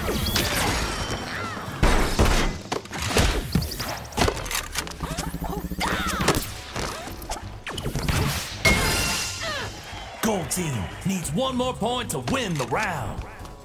Gold team needs one more point to win the round.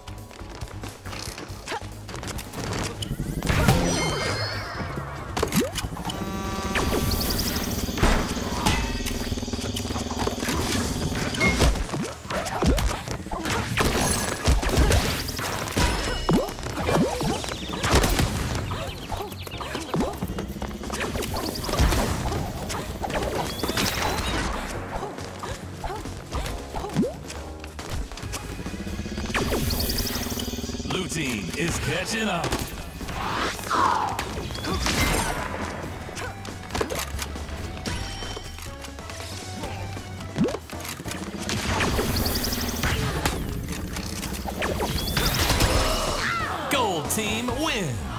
Blue team is catching up. Gold team wins.